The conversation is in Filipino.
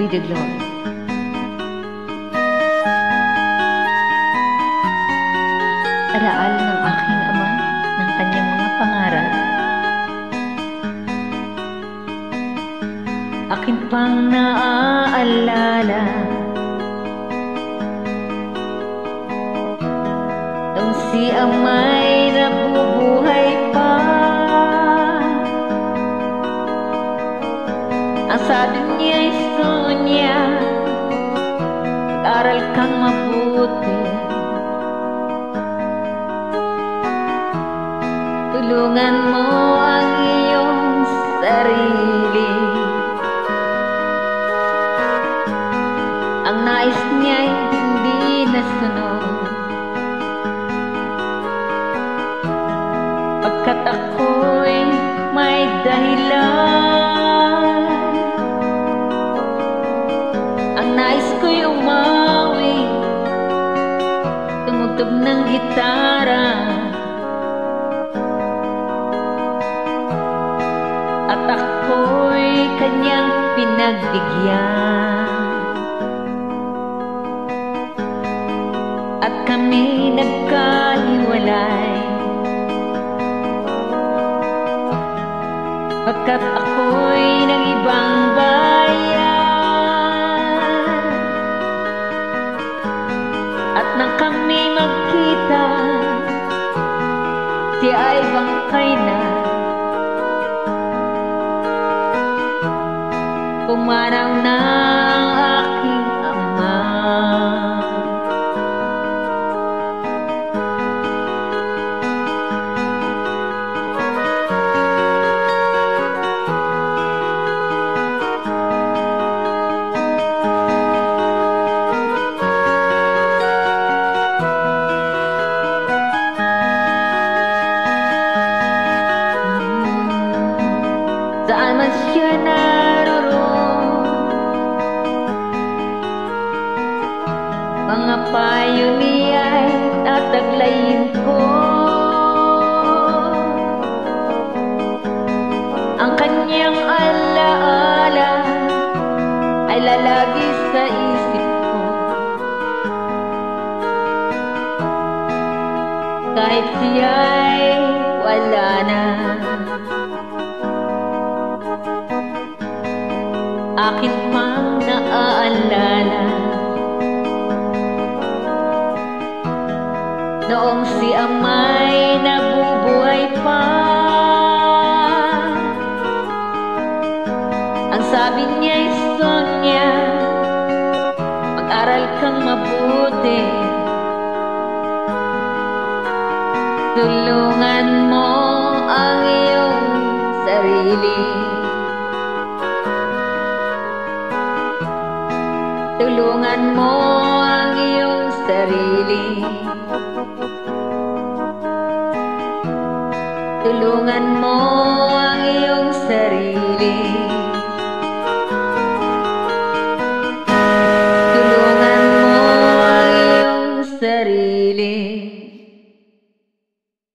be the glory. Alaala ng aking ama ng kanyang mga pangarap. Akin pang naaalala nung si ama'y nabubuhay pa. Ang sabi niya'y Sonia, mag-aral kang mabuti, tulungan mo ang iyong sarili. Ang nais niya'y hindi nasunod, pagkat ako'y may dahilan. Ang nais ko'y umawi, tumugtog ng gitara, at ako'y kanyang pinagbigyan. At kami nagkahiwalay, pagkat ako'y ng ibang bayan. At nang kami magkita, siya ay bangkay na. Pumanaw na ang aking ama. Saan man siya naroon, mga payo niya'y tataglayin ko. Ang kanyang alaala ay lalagi sa isip ko, kahit siya'y wala na. Akin pang naaalala noong si ama'y nabubuhay pa. Ang sabi niya'y Sonia, mag-aral kang mabuti, tulungan mo ang iyong sarili. Tulungan mo ang iyong sarili. Tulungan mo